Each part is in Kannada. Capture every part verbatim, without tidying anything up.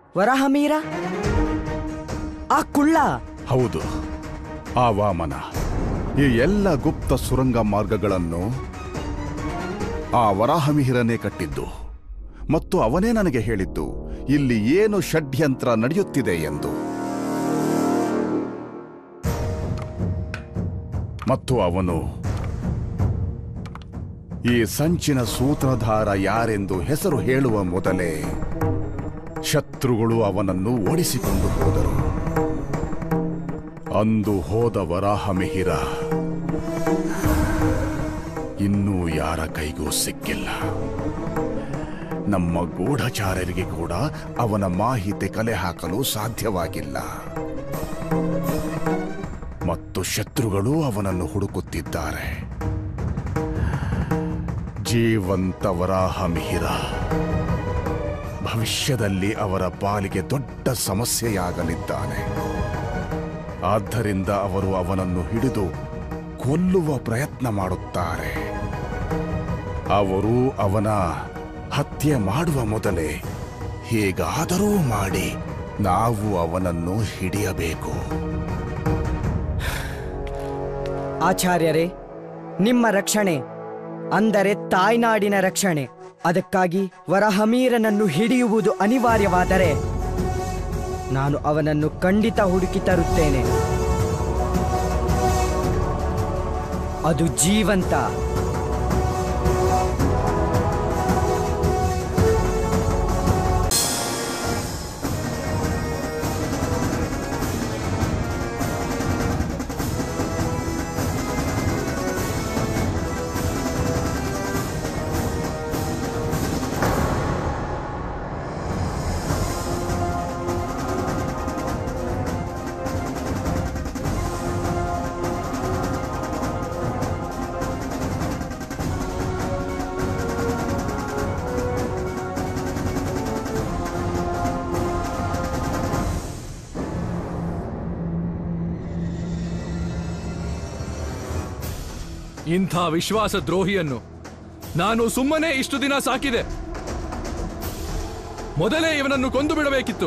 ವರಾಹಮೀರ? ಆ ಕುಳ್ಳ? ಹೌದು, ಆ ವಾಮನ. ಈ ಎಲ್ಲ ಗುಪ್ತ ಸುರಂಗ ಮಾರ್ಗಗಳನ್ನು ಆ ವರಾಹಮಿಹಿರನೇ ಕಟ್ಟಿದ್ದು. ಮತ್ತು ಅವನೇ ನನಗೆ ಹೇಳಿದ್ದು ಇಲ್ಲಿ ಏನು ಷಡ್ಯಂತ್ರ ನಡೆಯುತ್ತಿದೆ ಎಂದು. ಮತ್ತು ಅವನು ಈ ಸಂಚಿನ ಸೂತ್ರಧಾರ ಯಾರೆಂದು ಹೆಸರು ಹೇಳುವ ಮೊದಲೇ ಶತ್ರುಗಳು ಅವನನ್ನು ಓಡಿಸಿಕೊಂಡು ಹೋದರು. ಅಂದು ಹೋದ ವರಾಹಮಿಹಿರ ಇನ್ನೂ ಯಾರ ಕೈಗೂ ಸಿಕ್ಕಿಲ್ಲ. ನಮ್ಮ ಗೂಢಚಾರರಿಗೆ ಕೂಡ ಅವನ ಮಾಹಿತಿ ಕಲೆ ಹಾಕಲು ಸಾಧ್ಯವಾಗಿಲ್ಲ. ಮತ್ತು ಶತ್ರುಗಳು ಅವನನ್ನು ಹುಡುಕುತ್ತಿದ್ದಾರೆ. ಜೀವಂತ ವರಾಹಮಿಹಿರ ಭವಿಷ್ಯದಲ್ಲಿ ಅವರ ಪಾಲಿಗೆ ದೊಡ್ಡ ಸಮಸ್ಯೆಯಾಗಲಿದ್ದಾನೆ. ಆದ್ದರಿಂದ ಅವರು ಅವನನ್ನು ಹಿಡಿದು ಕೊಲ್ಲುವ ಪ್ರಯತ್ನ ಮಾಡುತ್ತಾರೆ. ಅವರು ಅವನ ಹತ್ಯೆ ಮಾಡುವ ಮೊದಲೇ ಹೇಗಾದರೂ ಮಾಡಿ ನಾವು ಅವನನ್ನು ಹಿಡಿಯಬೇಕು. ಆಚಾರ್ಯರೇ, ನಿಮ್ಮ ರಕ್ಷಣೆ ಅಂದರೆ ತಾಯ್ನಾಡಿನ ರಕ್ಷಣೆ. ಅದಕ್ಕಾಗಿ ವರಾಹಮೀರನನ್ನು ಹಿಡಿಯುವುದು ಅನಿವಾರ್ಯವಾದರೆ ನಾನು ಅವನನ್ನು ಖಂಡಿತ ಹುಡುಕಿ ತರುತ್ತೇನೆ. ಅದು ಜೀವಂತ. ಇಂಥ ವಿಶ್ವಾಸ ದ್ರೋಹಿಯನ್ನು ನಾನು ಸುಮ್ಮನೆ ಇಷ್ಟು ದಿನ ಸಾಕಿದೆ. ಮೊದಲೇ ಇವನನ್ನು ಕೊಂದು ಬಿಡಬೇಕಿತ್ತು.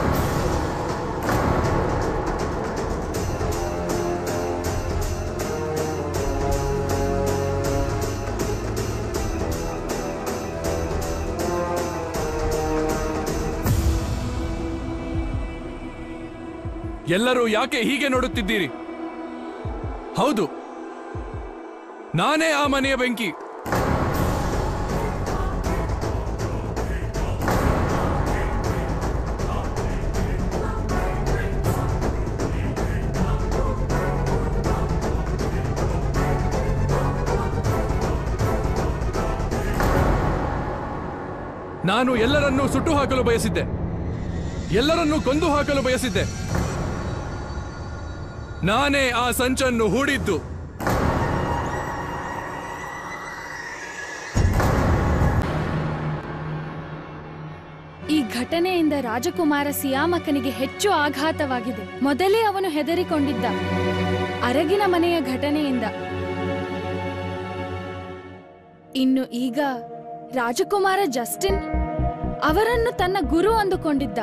ಎಲ್ಲರೂ ಯಾಕೆ ಹೀಗೆ ನೋಡುತ್ತಿದ್ದೀರಿ? ಹೌದು, ನಾನೇ ಆ ಮನೆಯ ಬೆಂಕಿ. ನಾನು ಎಲ್ಲರನ್ನೂ ಸುಟ್ಟು ಹಾಕಲು ಬಯಸಿದ್ದೆ, ಎಲ್ಲರನ್ನೂ ಕೊಂದು ಹಾಕಲು ಬಯಸಿದ್ದೆ. ನಾನೇ ಆ ಸಂಚನ್ನು ಹೂಡಿದ್ದು. ಈ ಘಟನೆಯಿಂದ ರಾಜಕುಮಾರ ಸಿಯಾಮಕನಿಗೆ ಹೆಚ್ಚು ಆಘಾತವಾಗಿದೆ. ಮೊದಲೇ ಅವನು ಹೆದರಿಕೊಂಡಿದ್ದ ಅರಗಿನ ಮನೆಯ ಘಟನೆಯಿಂದ. ಇನ್ನು ಈಗ ರಾಜಕುಮಾರ ಜಸ್ಟಿನ್ ಅವರನ್ನು ತನ್ನ ಗುರು ಅಂದುಕೊಂಡಿದ್ದ.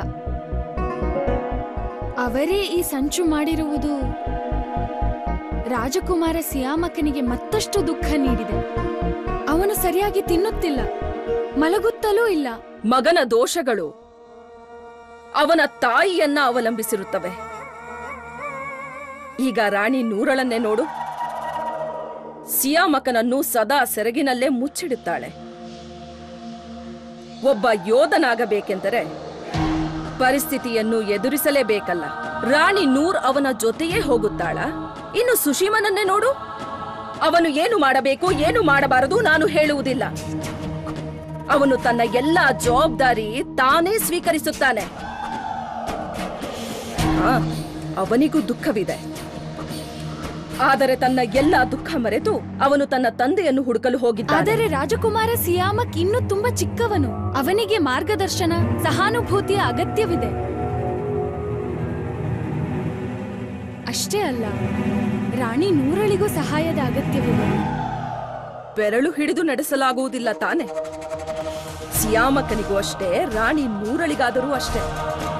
ಅವರೇ ಈ ಸಂಚು ಮಾಡಿರುವುದು ರಾಜಕುಮಾರ ಸಿಯಾಮಕನಿಗೆ ಮತ್ತಷ್ಟು ದುಃಖ ನೀಡಿದೆ. ಅವನು ಸರಿಯಾಗಿ ತಿನ್ನುತ್ತಿಲ್ಲ, ಮಲಗುತ್ತಲೂ ಇಲ್ಲ. ಮಗನ ದೋಷಗಳು ಅವನ ತಾಯಿಯನ್ನ ಅವಲಂಬಿಸಿರುತ್ತವೆ. ಈಗ ರಾಣಿ ನೂರಳನ್ನೇ ನೋಡು. ಸಿಯಾಮಕನನ್ನು ಸದಾ ಸೆರಗಿನಲ್ಲೇ ಮುಚ್ಚಿಡುತ್ತಾಳೆ. ಒಬ್ಬ ಯೋಧನಾಗಬೇಕೆಂದರೆ ಪರಿಸ್ಥಿತಿಯನ್ನು ಎದುರಿಸಲೇಬೇಕಲ್ಲ. ರಾಣಿ ನೂರ್ ಅವನ ಜೊತೆಯೇ ಹೋಗುತ್ತಾಳ. ಇನ್ನು ಸುಶೀಮನನ್ನೇ ನೋಡು. ಅವನು ಏನು ಮಾಡಬೇಕು ಏನು ಮಾಡಬಾರದು ನಾನು ಹೇಳುವುದಿಲ್ಲ. ಅವನು ತನ್ನ ಎಲ್ಲಾ ಜವಾಬ್ದಾರಿ ತಾನೇ ಸ್ವೀಕರಿಸುತ್ತಾನೆ. ಅವನಿಗೂ ದುಃಖವಿದೆ. ಆದರೆ ತನ್ನ ಎಲ್ಲಾ ದುಃಖ ಮರೆತು ಅವನು ತನ್ನ ತಂದೆಯನ್ನು ಹುಡುಕಲು ಹೋಗಿದ್ದಾನೆ. ಆದರೆ ರಾಜಕುಮಾರ ಸಿಯಾಮಕ್ ಇನ್ನೂ ತುಂಬಾ ಚಿಕ್ಕವನು. ಅವನಿಗೆ ಮಾರ್ಗದರ್ಶನ, ಸಹಾನುಭೂತಿಯ ಅಗತ್ಯವಿದೆ. ಅಷ್ಟೇ ಅಲ್ಲ, ರಾಣಿ ನೂರಳಿಗೂ ಸಹಾಯದ ಅಗತ್ಯವಿದೆ. ಬೆರಳು ಹಿಡಿದು ನಡೆಸಲಾಗುವುದಿಲ್ಲ ತಾನೆ. ಸಿಯಾಮಕನಿಗೂ ಅಷ್ಟೇ, ರಾಣಿ ನೂರಳಿಗಾದರೂ ಅಷ್ಟೇ.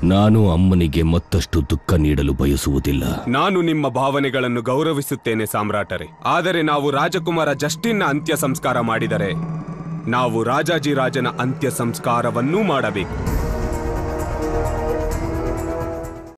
ನಾನು ಅಮ್ಮನಿಗೆ ಮತ್ತಷ್ಟು ದುಃಖ ನೀಡಲು ಬಯಸುವುದಿಲ್ಲ. ನಾನು ನಿಮ್ಮ ಭಾವನೆಗಳನ್ನು ಗೌರವಿಸುತ್ತೇನೆ ಸಾಮ್ರಾಟರೇ. ಆದರೆ ನಾವು ರಾಜಕುಮಾರ ಜಸ್ಟಿನ್ನ ಅಂತ್ಯ ಸಂಸ್ಕಾರ ಮಾಡಿದರೆ ನಾವು ರಾಜಾಜಿರಾಜನ ಅಂತ್ಯ ಸಂಸ್ಕಾರವನ್ನೂ ಮಾಡಬೇಕು.